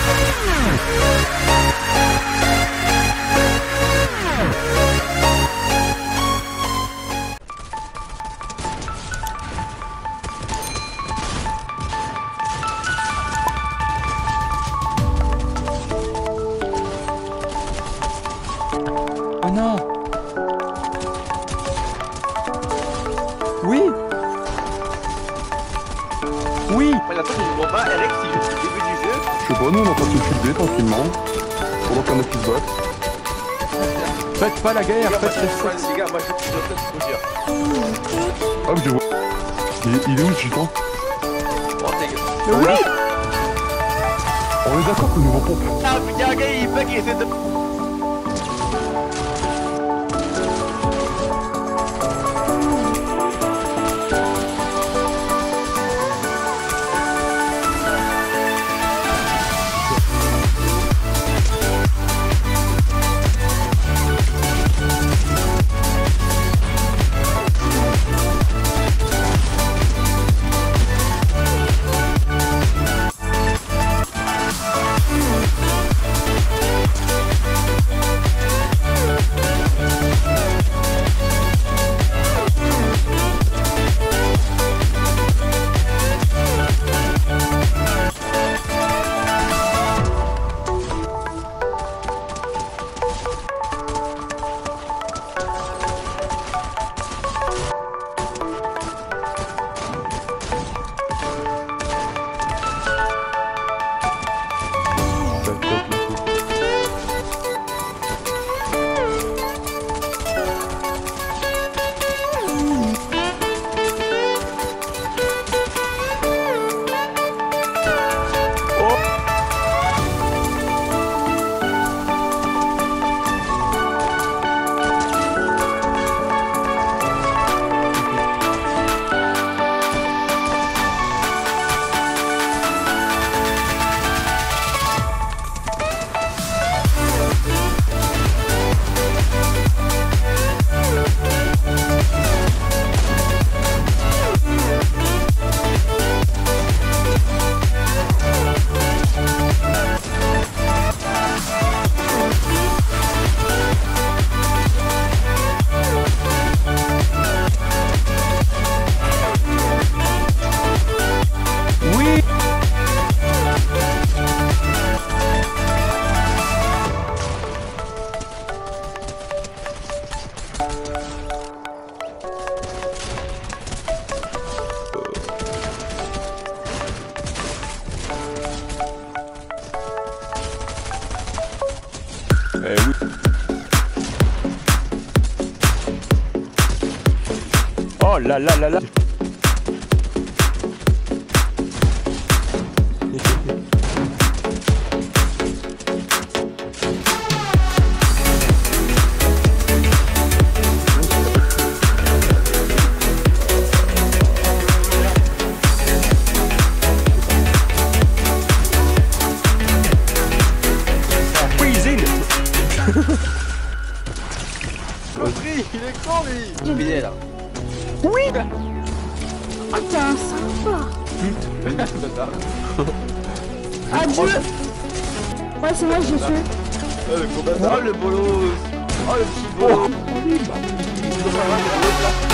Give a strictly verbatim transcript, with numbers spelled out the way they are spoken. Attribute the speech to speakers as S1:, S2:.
S1: Oh non. Oui. Oui.
S2: Attends, je vois pas, Alex, il est au début du jeu.
S3: Je sais pas, nous on est en train de se filmer tranquillement. Pendant qu'il y en a qui se battent.
S1: Faites pas la guerre,
S2: Les gars,
S1: faites
S2: moi,
S1: les
S2: je- les gars, moi je suis en train de se dire.
S3: Ah mais je vois. Il est, il est où le gitan?
S2: Oh, t'es gars.
S1: Mais oui.
S3: On est d'accord que nous vont pompe.
S2: Ah, putain, un gars, il bug, il essaie de.
S1: Eh oui. Oh là là là là.
S2: Audrey, il est con lui.
S4: Je-
S2: Billet là.
S4: Oui. Oh, t'es un sympa.
S2: Bâtard.
S4: Adieu. Ouais, c'est moi, j'ai tué.
S2: Oh le gros bâtard. Oh le bolos. Oh le petit bolos.